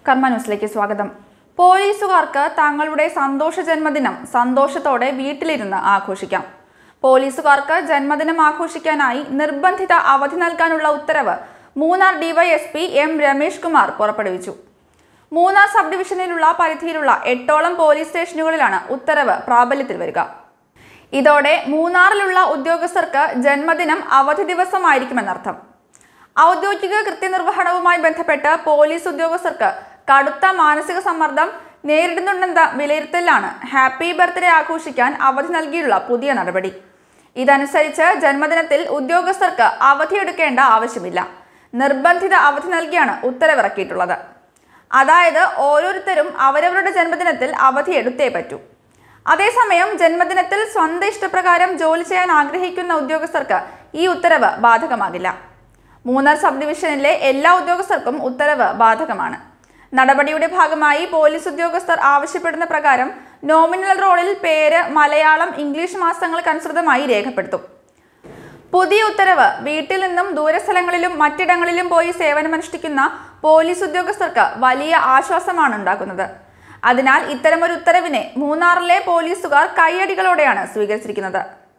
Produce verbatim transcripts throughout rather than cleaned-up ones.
കർമ്മ ന്യൂസിലേക്ക് സ്വാഗതം. പോലീസുകാർക്ക് തങ്ങളുടെ സന്തോഷ ജന്മദിനം സന്തോഷത്തോടെ വീട്ടിലിരുന്ന് ആഘോഷിക്കാം. പോലീസുകാർക്ക് ജന്മദിനം ആഘോഷിക്കാനായി നിർബന്ധിത അവധി നൽകാനുള്ള ഉത്തരവ് മൂന്നാർ ഡിവൈഎസ്പി എം രമേഷ് കുമാർ പുറപ്പെടുവിച്ചു. മൂന്നാർ സബ് ഡിവിഷനിലുള്ള പരിധിയിലുള്ള എട്ടോളം പോലീസ് സ്റ്റേഷനുകളിലാണ് ഉത്തരവ് പ്രാബല്യത്തിൽ വരിക. ഇതോടെ മൂന്നാറിലുള്ള ഉദ്യോഗസ്ഥർക്ക് ജന്മദിനം അവധി ദിവസമായിരിക്കുമെന്നർത്ഥം. ഔദ്യോഗിക കൃത്യനിർവഹണവുമായി ബന്ധപ്പെട്ട് പോലീസ് ഉദ്യോഗസ്ഥർക്ക് കടുത്ത മാനസിക സമ്മർദ്ദം നേരിടുന്നുണ്ടെന്ന വിലയിരുത്തലാണ് ഹാപ്പി ബർത്ത്ഡേ ആഘോഷിക്കാൻ അവധി നൽകിയുള്ള പുതിയ നടപടി. ഇതനുസരിച്ച് ജന്മദിനത്തിൽ ഉദ്യോഗസ്ഥർക്ക് അവധിയെടുക്കേണ്ട ആവശ്യമില്ല. നിർബന്ധിത അവധി നൽകിയാണ് ഉത്തരവിറക്കിയിട്ടുള്ളത്. അതായത് ഓരോരുത്തരും അവരവരുടെ ജന്മദിനത്തിൽ അവധി എടുത്തേ പറ്റൂ. അതേസമയം ജന്മദിനത്തിൽ സ്വന്തം ഇഷ്ടപ്രകാരം ജോലി ചെയ്യാൻ ആഗ്രഹിക്കുന്ന ഉദ്യോഗസ്ഥർക്ക് ഈ ഉത്തരവ് ബാധകമാകില്ല. മൂന്നാർ സബ് ഡിവിഷനിലെ എല്ലാ ഉദ്യോഗസ്ഥർക്കും ഉത്തരവ് ബാധകമാണ്. നടപടിയുടെ ഭാഗമായി പോലീസ് ഉദ്യോഗസ്ഥർ ആവശ്യപ്പെടുന്ന പ്രകാരം നോമിനൽ റോളിൽ പേര് മലയാളം, ഇംഗ്ലീഷ് മാസങ്ങൾക്കനുസൃതമായി രേഖപ്പെടുത്തും. പുതിയ ഉത്തരവ് വീട്ടിൽ നിന്നും ദൂരസ്ഥലങ്ങളിലും മറ്റിടങ്ങളിലും പോയി സേവനമനുഷ്ഠിക്കുന്ന പോലീസ് ഉദ്യോഗസ്ഥർക്ക് വലിയ ആശ്വാസമാണ് ഉണ്ടാക്കുന്നത്. അതിനാൽ ഇത്തരമൊരു ഉത്തരവിനെ മൂന്നാറിലെ പോലീസുകാർ കൈയടികളോടെയാണ് സ്വീകരിച്ചിരിക്കുന്നത്.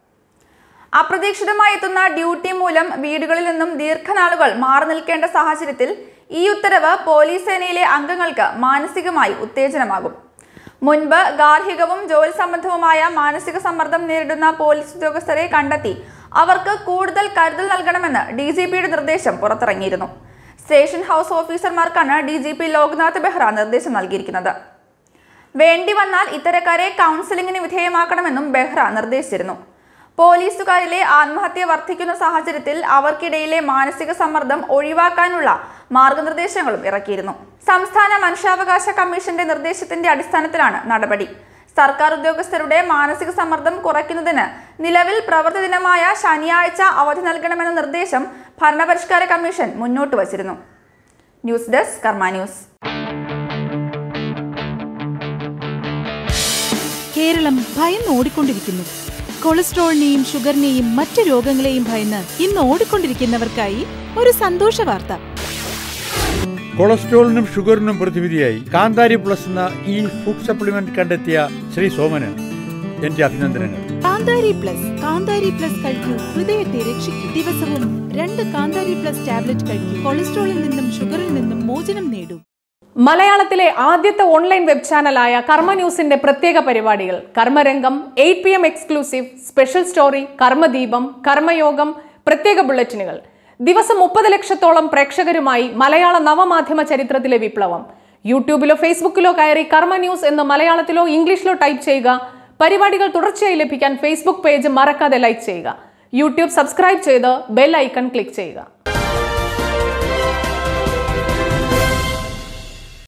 അപ്രതീക്ഷിതമായി എത്തുന്ന ഡ്യൂട്ടി മൂലം വീടുകളിൽ നിന്നും ദീർഘനാളുകൾ മാറി നിൽക്കേണ്ട സാഹചര്യത്തിൽ ഈ ഉത്തരവ് പോലീസ് സേനയിലെ അംഗങ്ങൾക്ക് മാനസികമായി ഉത്തേജനമാകും. മുൻപ് ഗാർഹികവും ജോലി സംബന്ധവുമായ മാനസിക സമ്മർദ്ദം നേരിടുന്ന പോലീസ് ഉദ്യോഗസ്ഥരെ കണ്ടെത്തി അവർക്ക് കൂടുതൽ കരുതൽ നൽകണമെന്ന് ഡി ജി പിയുടെ നിർദ്ദേശം പുറത്തിറങ്ങിയിരുന്നു. സ്റ്റേഷൻ ഹൗസ് ഓഫീസർമാർക്കാണ് D G P Loknath Behera നിർദ്ദേശം നൽകിയിരിക്കുന്നത്. വേണ്ടി വന്നാൽ ഇത്തരക്കാരെ കൗൺസിലിംഗിന് വിധേയമാക്കണമെന്നും ബെഹ്റ നിർദ്ദേശിച്ചിരുന്നു. പോലീസുകാരിലെ ആത്മഹത്യ വർദ്ധിക്കുന്ന സാഹചര്യത്തിൽ അവർക്കിടയിലെ മാനസിക സമ്മർദ്ദം ഒഴിവാക്കാനുള്ള മാർഗനിർദ്ദേശങ്ങളും ഇറക്കിയിരുന്നു. സംസ്ഥാന മനുഷ്യാവകാശ കമ്മീഷന്റെ നിർദ്ദേശത്തിന്റെ അടിസ്ഥാനത്തിലാണ് നടപടി. സർക്കാർ ഉദ്യോഗസ്ഥരുടെ മാനസിക സമ്മർദ്ദം കുറയ്ക്കുന്നതിന് നിലവിൽ പ്രവൃത്തി ദിനമായ ശനിയാഴ്ച അവധി നൽകണമെന്ന നിർദ്ദേശം ഭരണപരിഷ്കാര കമ്മീഷൻ മുന്നോട്ട് വച്ചിരുന്നു. News desk Karma news. Keralam ഭയന്ന് ഓടിക്കൊണ്ടിരിക്കുന്നു. കൊളസ്ട്രോളിനെയും ഷുഗറിനെയും മറ്റു രോഗങ്ങളെയും ഭയന്ന് ഇന്ന് ഓടിക്കൊണ്ടിരിക്കുന്നവർക്കായി ഒരു സന്തോഷ വാർത്ത. കൊളസ്ട്രോളിനും ഷുഗറിനും പ്രതിവിധിയായി കാന്താരി പ്ലസ് എന്ന ഈ ഫുഡ് സപ്ലിമെന്റ് കണ്ടെത്തിയ ശ്രീ സോമന് എന്റെ അഭിനന്ദനങ്ങൾ. കാന്താരി പ്ലസ് കാന്താരി പ്ലസ് കഴിക്കൂ, ഹൃദയത്തെ രക്ഷിക്കൂ. ദിവസവും രണ്ട് കാന്താരി പ്ലസ് ടാബ്ലറ്റ് കഴിക്കൂ. കൊളസ്ട്രോളിൽ നിന്നും ഷുഗറിൽ നിന്നും മോചനം നേടൂ. മലയാളത്തിലെ ആദ്യത്തെ ഓൺലൈൻ വെബ് ചാനലായ കർമ്മ ന്യൂസിന്റെ പ്രത്യേക പരിപാടികൾ Karmarangam, eight P M exclusive, special story, Karmadeepam, Karmayogam, പ്രത്യേക ബുള്ളറ്റിനുകൾ. ദിവസം മുപ്പത് ലക്ഷത്തോളം പ്രേക്ഷകരുമായി മലയാള നവമാധ്യമ ചരിത്രത്തിലെ വിപ്ലവം. യൂട്യൂബിലോ ഫേസ്ബുക്കിലോ കയറി കർമ്മ ന്യൂസ് എന്ന് മലയാളത്തിലോ ഇംഗ്ലീഷിലോ ടൈപ്പ് ചെയ്യുക. പരിപാടികൾ തുടർച്ചയായി ലഭിക്കാൻ ഫേസ്ബുക്ക് പേജ് മറക്കാതെ ലൈക്ക് ചെയ്യുക. യൂട്യൂബ് സബ്സ്ക്രൈബ് ചെയ്ത് ബെൽ ഐക്കൺ ക്ലിക്ക് ചെയ്യുക.